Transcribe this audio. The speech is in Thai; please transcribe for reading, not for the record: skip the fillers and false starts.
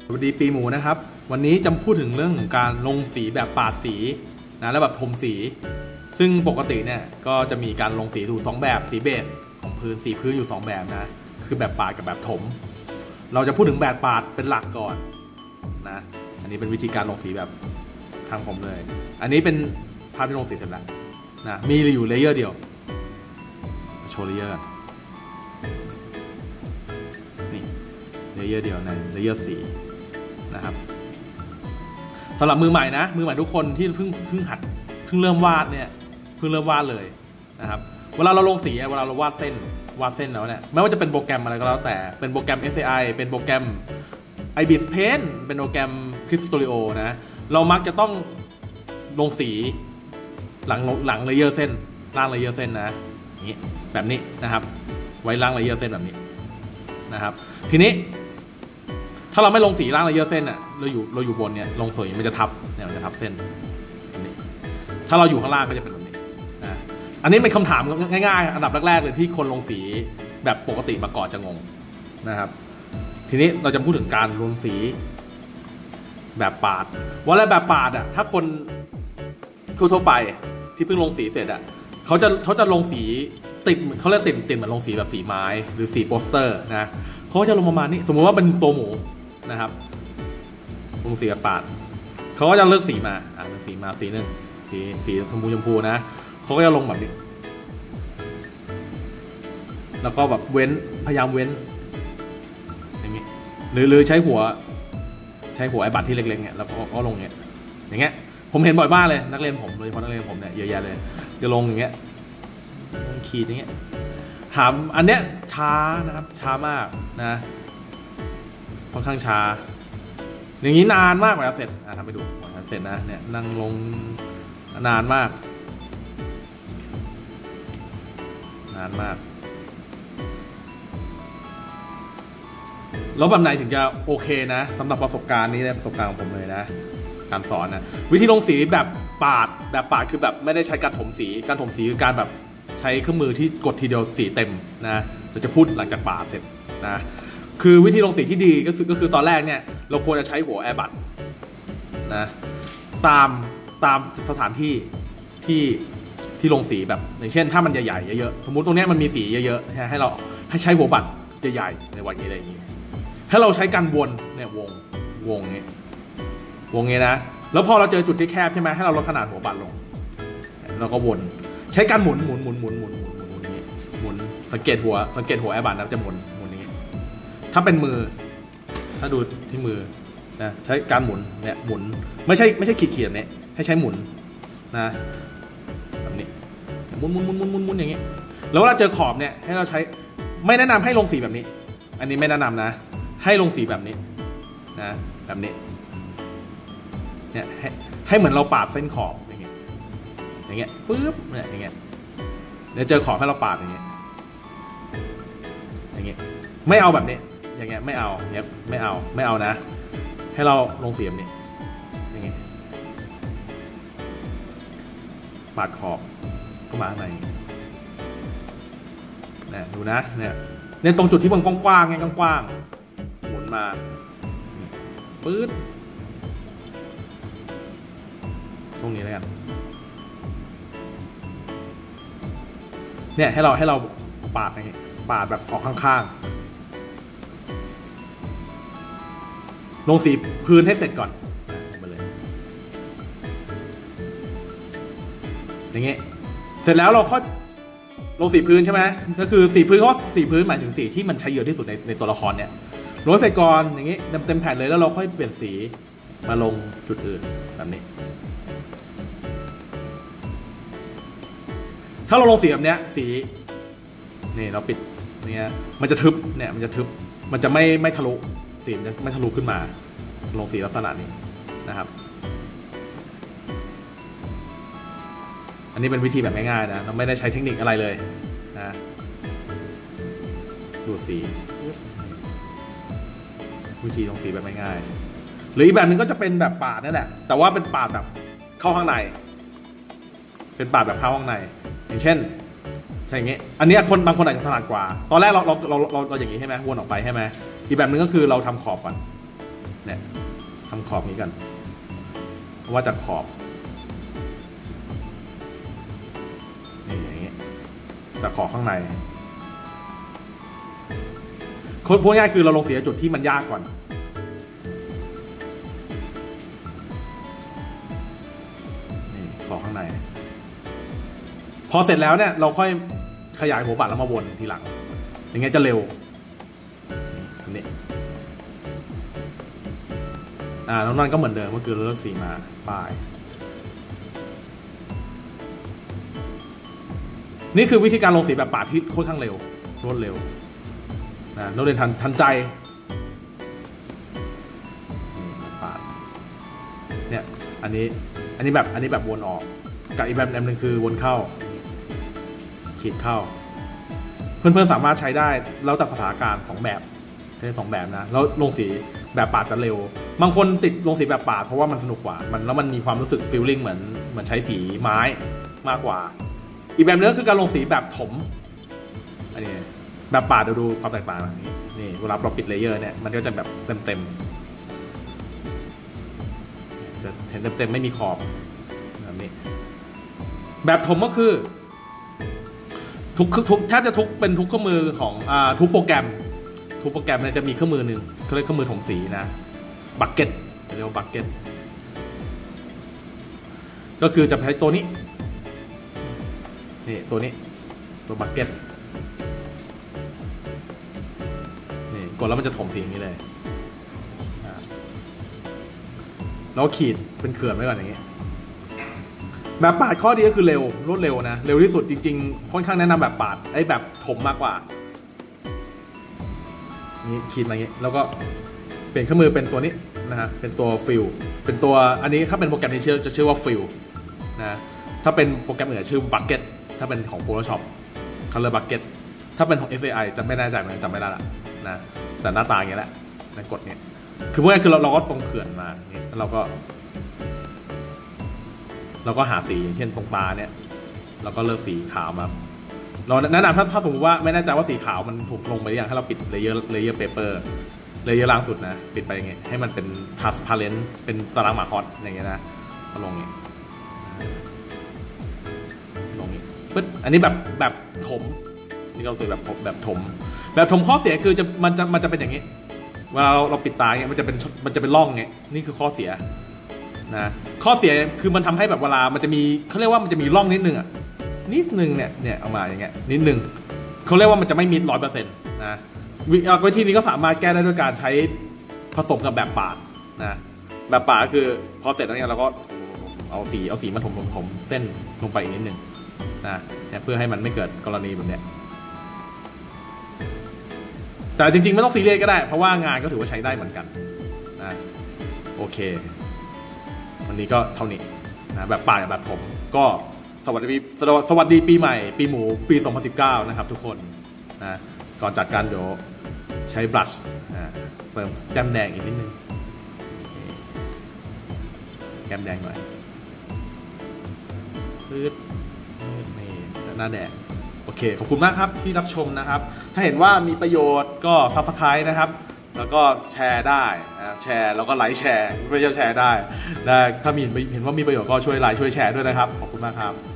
สวัสดีปีหมูนะครับวันนี้จะพูดถึงเรื่องของการลงสีแบบปาดสีนะและแบบถมสีซึ่งปกติเนี่ยก็จะมีการลงสีอยู่2แบบสีเบสของสีพื้นอยู่2แบบนะคือแบบปาดกับแบบถมเราจะพูดถึงแบบปาดเป็นหลักก่อนนะอันนี้เป็นวิธีการลงสีแบบทางผมเลยอันนี้เป็นภาพที่ลงสีเสร็จแล้วนะมีอยู่เลเยอร์เดียวโชว์เลเยอร์นี่เลเยอร์เดียวในเลเยอร์สีนะครับสำหรับมือใหม่นะมือใหม่ทุกคนที่เพิ่งเริ่มวาดเนี่ยเพิ่งเริ่มวาดเลยนะครับเวลาเราลงสีเวลาเราวาดเส้นแล้วเนี่ยไม่ว่าจะเป็นโปรแกรมอะไรก็แล้วแต่เป็นโปรแกรม SAI เป็นโปรแกรม Ibis Paint เป็นโปรแกรม Clip Studio นะเรามักจะต้องลงสีหลังเลเยอร์เส้นล่างเลเยอร์เส้นนะอย่างนี้แบบนี้นะครับไว้ล่างเลเยอร์เส้นแบบนี้นะครับทีนี้ถ้าเราไม่ลงสีล่างเลเยอร์เส้นอ่ะเราอยู่บนเนี่ยลงสีมันจะทับเนี่ยมันจะทับเส้นนี้ถ้าเราอยู่ข้างล่างก็จะเป็นแบบนี้นะอันนี้เป็นคำถามง่ายๆอันดับแรกๆเลยที่คนลงสีแบบปกติมาก่อนจะงงนะครับทีนี้เราจะพูดถึงการลงสีแบบปาดว่าแล้วแบบปาดอ่ะถ้าคนทั่วไปที่เพิ่งลงสีเสร็จอ่ะเขาจะลงสีติดเขาเรียกติดเหมือนลงสีแบบสีไม้หรือสีโปสเตอร์นะเขาจะลงประมาณนี้สมมติว่าเป็นตัวหมูนะครับลงสีแบบปาดเขาก็จะเลือกสีมาเลือกสีมาสีหนึ่งสีชมพูนะเขาก็จะลงแบบนี้แล้วก็แบบพยายามเว้นอย่างนี้หรือใช้หัวไอ้บัตรที่เล็กๆเนี่ยแล้วก็ลงอย่างเงี้ยผมเห็นบ่อยมากเลยนักเรียนผมโดยเฉพาะนักเรียนผมเนี่ยเยอะแยะเลยจะลงอย่างเงี้ยขีดอย่างเงี้ยถามอันเนี้ยช้านะครับช้ามากนะค่อนข้างช้าอย่างนี้นานมากกว่าจะเสร็จทำไปดูเสร็จนะเนี่ยนั่งลงนานมากแล้วแบบไหนถึงจะโอเคนะสำหรับประสบการณ์นี้ประสบการณ์ของผมเลยนะการสอนนะวิธีลงสีแบบปาดคือแบบไม่ได้ใช้การถมสีคือการแบบใช้เครื่องมือที่กดทีเดียวสีเต็มนะเราจะพูดหลังจากปาดเสร็จนะคือวิธีลงสีที่ดีก็คือตอนแรกเนี่ยเราควรจะใช้หัวแอร์บัตนะตามสถานที่ที่ลงสีแบบอย่างเช่นถ้ามันใหญ่ๆเยอะๆสมมุติตรงนี้มันมีสีเยอะๆให้ใช้หัวบัตรใหญ่ๆในวันนี้อะไรอย่างนี้ให้เราใช้การวนเนี่ยวงนี้นะแล้วพอเราเจอจุดที่แคบใช่ไหมให้เราลดขนาดหัวบัตรลงเราก็วนใช้การหมุนนี้หมุนสังเกตหัวแอร์บัตนะจะหมุนนี้ถ้าเป็นมือถ้าดูที่มือนะใช้การหมุนเนี่ยหมุนไม่ใช่ขีดเนี่ยให้ใช้หมุนนะแบบนี้หมุนอย่างนี้แล้วเวลาเจอขอบเนี่ยให้เราใช้ไม่แนะนำให้ลงสีแบบนี้อันนี้ไม่แนะนำนะให้ลงสีแบบนี้นะแบบนี้เนี่ยให้เหมือนเราปาดเส้นขอบอย่างเงี้ยปึ๊บเนี่ยอย่างเงี้ยเดี๋ยวเจอขอบให้เราปาดอย่างเงี้ยไม่เอาแบบนี้อย่างเงี้ยไม่เอาไม่เอานะให้เราลงสีแบบนี้อย่างเงี้ยปาดขอบก็มาข้างในเนี่ยดูนะเนี่ยตรงจุดที่มันกว้างๆไงกว้างๆหมุนมาปื๊ดตรงนี้แล้วกันเนี่ยให้เราปาดอย่างเงี้ยปาดแบบออกข้างๆลงสีพื้นให้เสร็จก่อนมาเลยอย่างเงี้ยเสร็จแล้วเราค่อยลงสีพื้นใช่ไหมก็คือสีพื้นเพราะสีพื้นหมายถึงสีที่มันใช้เยอะที่สุดในตัวละครเนี่ยลงเสร็จก่อนอย่างงี้เต็มแผ่นเลยแล้วเราค่อยเปลี่ยนสีมาลงจุดอื่นแบบนี้ถ้าเราลงสีแบบเนี้ยสีนี่เราปิดเนี่ยมันจะทึบเนี่ยมันจะไม่ทะลุสีมันจะไม่ทะลุขึ้นมาลงสีลักษณะนี้นะครับอันนี้เป็นวิธีแบบง่ายๆนะเราไม่ได้ใช้เทคนิคอะไรเลยนะดูสีวิธีลงสีแบบง่ายๆหรืออีกแบบนึงก็จะเป็นแบบปาดนั่นแหละแต่ว่าเป็นปาดแบบเข้าข้างในเป็นปาดแบบเข้าข้างในอย่างเช่นใช่อย่างงี้อันนี้บางคนอาจจะถนัดกว่าตอนแรกเราอย่างนี้ใช่ไหมวนออกไปใช่ไหมอีกแบบนึงก็คือเราทำขอบก่อนเนี่ยทำขอบนี้กันว่าจากขอบนี่อย่างนี้จากขอบข้างในพูดง่ายคือเราลงสีจุดที่มันยากก่อนนี่ขอบข้างในพอเสร็จแล้วเนี่ยเราค่อยขยายหัวปัดแล้วมาวนทีหลังอย่างเงี้ยจะเร็วนี่น้องนั่นก็เหมือนเดิมก็คือเลือกสีมาป้ายนี่คือวิธีการลงสีแบบปาดที่ค่อนข้างเร็วรวดเร็วนักเรียนทันใจปาดเนี่ยอันนี้แบบวนออกกับอีกแบบหนึ่งคือวนเข้าขีดเข้าเพื่อนๆสามารถใช้ได้แล้วแต่สถานการณ์2แบบใช้2แบบนะแล้วลงสีแบบปาดจะเร็วบางคนติดลงสีแบบปาดเพราะว่ามันสนุกกว่าแล้วมันมีความรู้สึกฟีลลิ่งเหมือนใช้สีไม้มากกว่าอีกแบบนึงก็คือการลงสีแบบถมอันนี้แบบปาดดูความแตกต่างอย่างนี้นี่เวลาเราปิดเลเยอร์เนี่ยมันก็จะแบบเต็มจะเห็นเต็มไม่มีขอบแบบนี้แบบถมก็คือทุกแทบจะเป็นทุกเครื่องมือของทุกโปรแกรมเนี่ยจะมีเครื่องมือหนึ่งเขาเรียกเครื่องมือถมสีนะบักเก็ตเรียกว่าบักเก็ตก็คือจะใช้ตัวนี้นี่ตัวบักเก็ตนี่กดแล้วมันจะถมสีอย่างนี้เลยแล้วขีดเป็นเขื่อนไว้ก่อนอย่างนี้แบบปาดข้อดีก็คือเร็วรวดเร็วนะเร็วที่สุดจริงๆค่อนข้างแนะนำแบบปาดแบบถมมากกว่านี่ขีดมาอย่างนี้แล้วก็เปลี่ยนเครื่องมือเป็นตัวนี้นะฮะเป็นตัวฟิลเป็นตัวอันนี้ถ้าเป็นโปรแกรมนี้จะชื่อว่าฟิลนะถ้าเป็นโปรแกรมอื่นชื่อบักเก็ตถ้าเป็นของ Photoshop Color Bucket ถ้าเป็นของ SAI จะไม่แน่ใจเหมือนจำไม่ได้ละนะแต่หน้าตาอย่างนี้แหละในกดนี้คือเมื่อคือเราก็ตรงเขื่อนมาเนี่ยแล้วเราก็หาสีอย่างเช่นตรงตาเนี่ยเราก็เลือกสีขาวมาเราแนะนำถ้าสมมติว่าไม่แน่ใจว่าสีขาวมันถูกลงไปหรือยังให้เราปิดเลเยอร์เปเปอร์เลเยอร์ล่างสุดนะปิดไปอย่างเงี้ยให้มันเป็นtransparentเป็นตารางหมาฮอตอย่างเงี้ยนะลงอย่างเงี้ยปึ๊ดอันนี้แบบถมนี่เราสวยแบบถมข้อเสียคือมันจะเป็นอย่างนี้เวลาเราปิดตาเงี้ยมันจะเป็นร่องเงี้ยนี่คือข้อเสียนะข้อเสียคือมันทำให้แบบเวลามันจะมีเขาเรียกว่ามันจะมีร่องนิดนึงเนี่ยเอามาอย่างเงี้ยนิดนึงเขาเรียกว่ามันจะไม่มิด100%นะวิธีนี้ก็สามารถแก้ได้ด้วยการใช้ผสมกับแบบปาดนะแบบปาดก็คือพอเสร็จแล้วเนี่ยเราก็เอาสีมาถมเส้นลงไปอีกนิดนึงนะเนี่ยเพื่อให้มันไม่เกิดกรณีแบบเนี้ยแต่จริงๆไม่ต้องซีเรียสก็ได้เพราะว่างานก็ถือว่าใช้ได้เหมือนกันนะโอเควันนี้ก็เท่านี้นะแบบปาดแบบผมก็สวัสดีปีใหม่ปีหมูปี2019นะครับทุกคนนะก่อนจัดการเดี๋ยวใช้บลัชเติมแก้มแดงอีกนิดนึงแก้มแดงหน่อยปึ๊ดนี่หน้าแดงโอเคขอบคุณมากครับที่รับชมนะครับถ้าเห็นว่ามีประโยชน์ก็ Subscribe นะครับแล้วก็แชร์ได้แชร์แล้วก็ไลค์แชร์ไม่ใช่แชร์ได้ถ้าเห็นว่ามีประโยชน์ก็ช่วยไลค์ช่วยแชร์ด้วยนะครับขอบคุณมากครับ